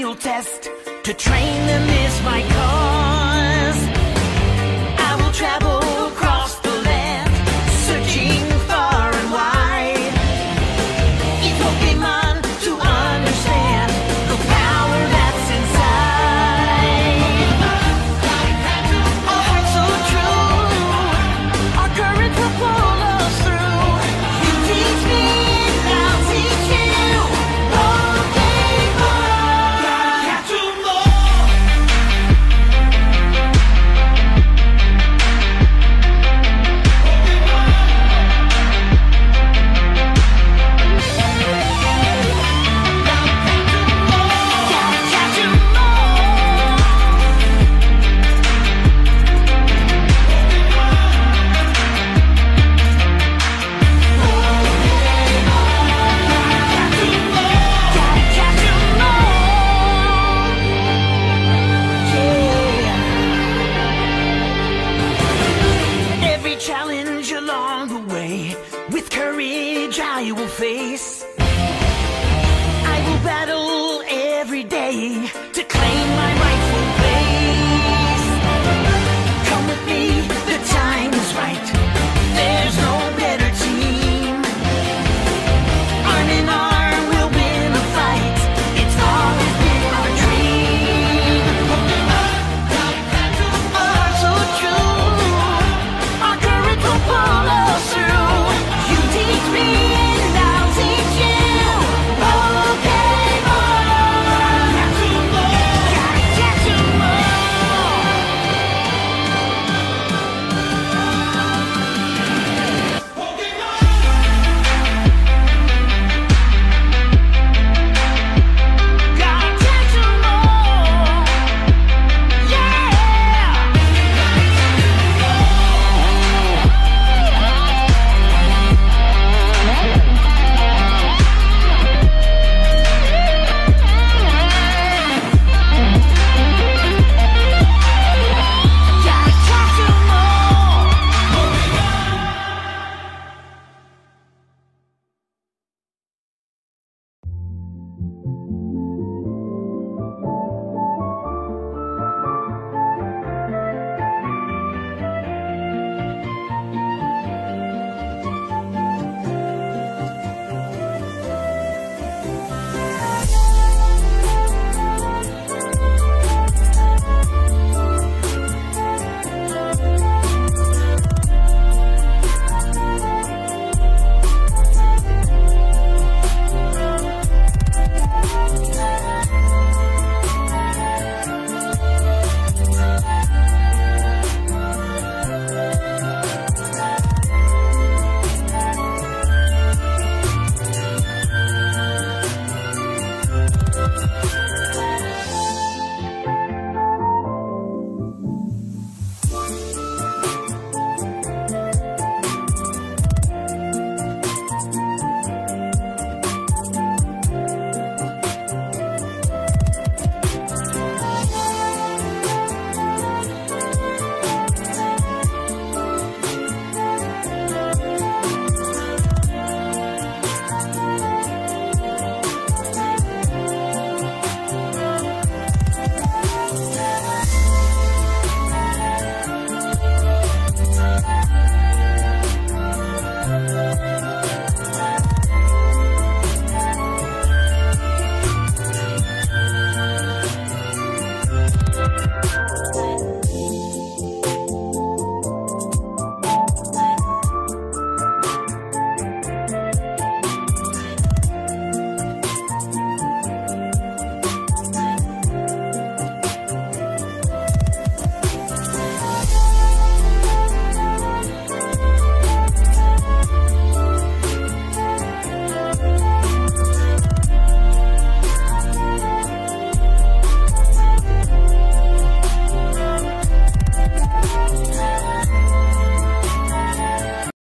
brutal test. To train them is my cause. I will travel across the land, searching far and wide. Each Pokemon to understand the power that's inside. A heart so true, our courage will pull us through. You teach me and I'll teach you. Pokemon, gotta catch 'em all. Gotta catch 'em all. Gotta catch 'em all. Yeah. Every challenge along the way, with courage I will face. I will battle every day to claim